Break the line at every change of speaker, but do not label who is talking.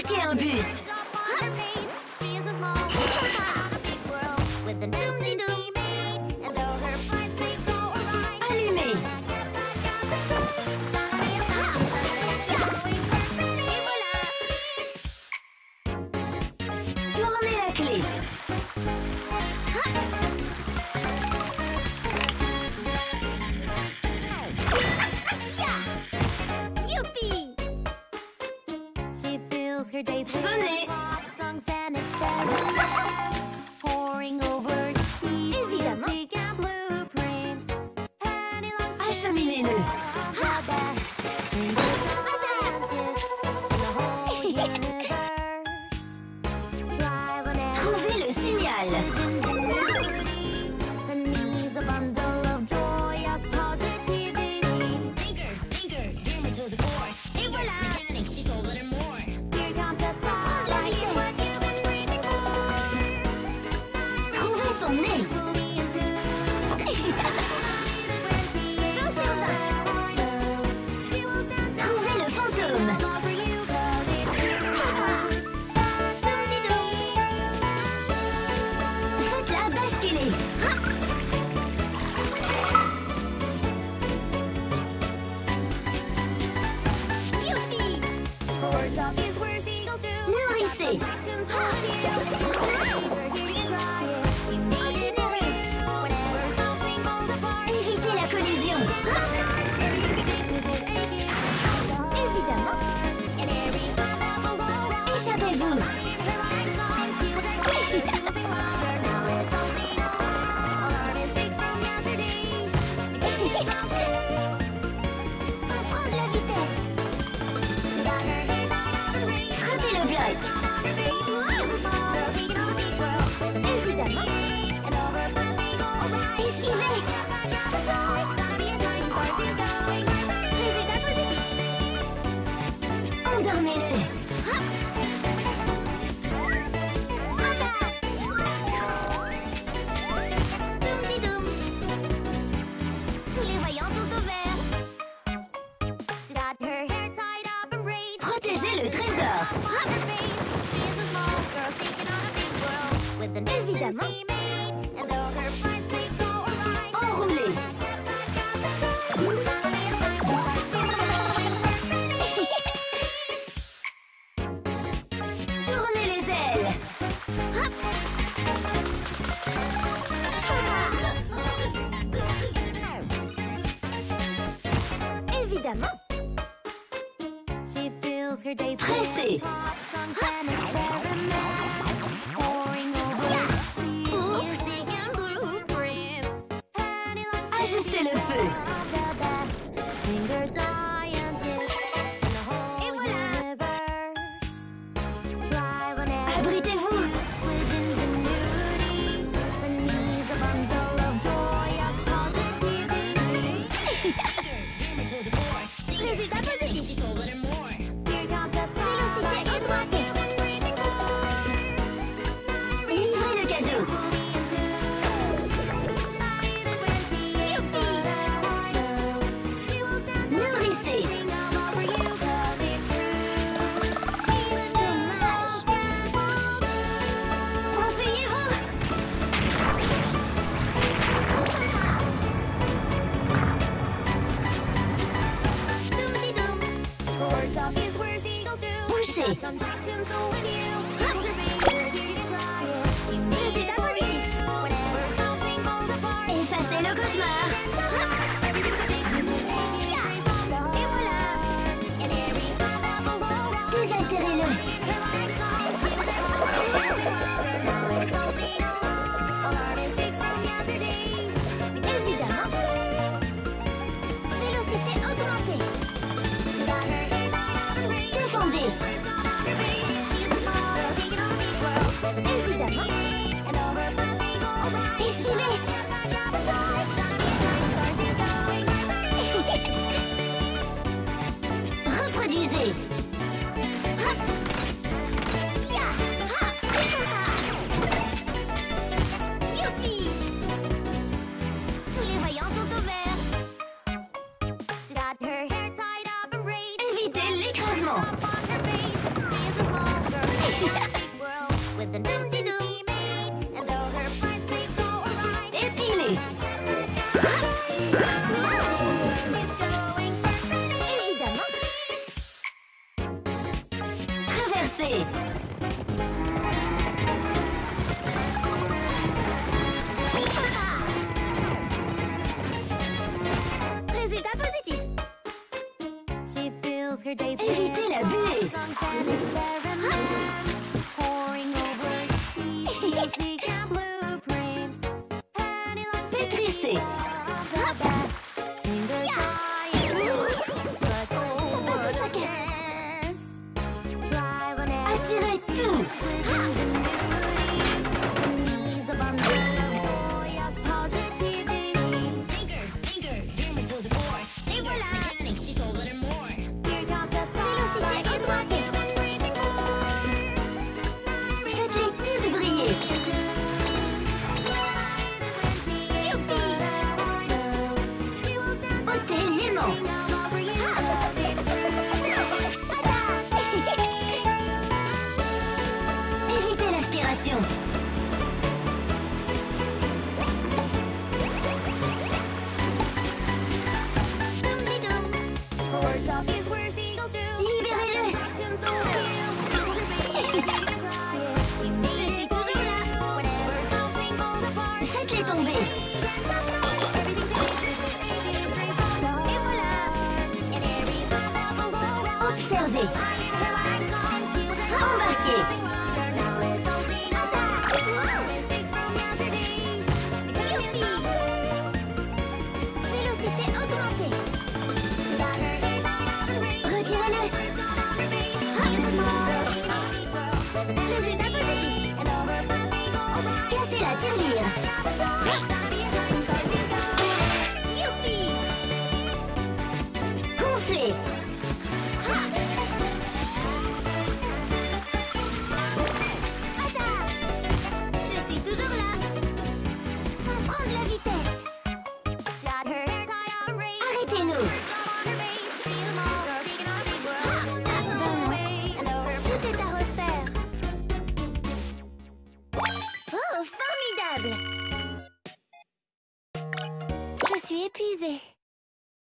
Marquez un but. Allumé. Tournez la clé. Sonnez. Évidemment. Acheminez-le. Trouvez le signal.
Et voilà.
Trouvez son nez. Trouvez le fantôme. Faites-la basculer. Nourrissez. Évitez la collision. Évidemment. Échappez-vous. Prendre la vitesse. Frappez le bloc. Évidemment. Esquivez. Endormez-le. Tous les voyants sont au vert. Protégez le trésor. Évidemment. Enroulez. Tournez les ailes. Évidemment. Pressez. Ajustez le feu. Et voilà. Abritez-vous. Résultat positif. Vélocité augmentée. Livrez le cadeau. Nourrissez. Enfuyez-vous. Bouchez. Effacez le cauchemar. Et voilà. Désaltérez-le. Évidemment. Vélocité augmentée. Défendez. Évidemment. Esquivez. Reproduisez. Youpi! Tous les voyants sont au vert. Évitez l'écrasement. tomber. Résultat positif. Évitez la buée. Pétrissez. Attirez tout.
Et voilà.
Vélocité augmentée. Faites-les toutes briller. Youpi. Ôtez l'aimant. Évitez l'aspiration. Libérez-le. Faites-les tomber. Observez.